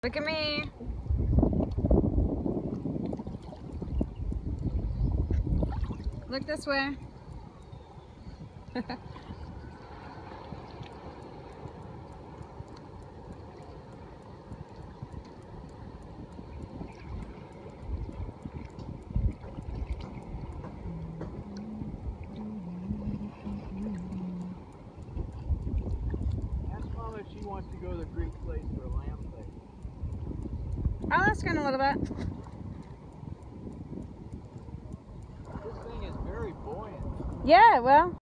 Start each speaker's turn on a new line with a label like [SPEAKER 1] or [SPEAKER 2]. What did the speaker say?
[SPEAKER 1] Look at me. Look this way.
[SPEAKER 2] She wants to go to the Greek place for a lamb place.
[SPEAKER 1] I'll ask her in a little bit.
[SPEAKER 2] This thing is very buoyant.
[SPEAKER 1] Yeah, well.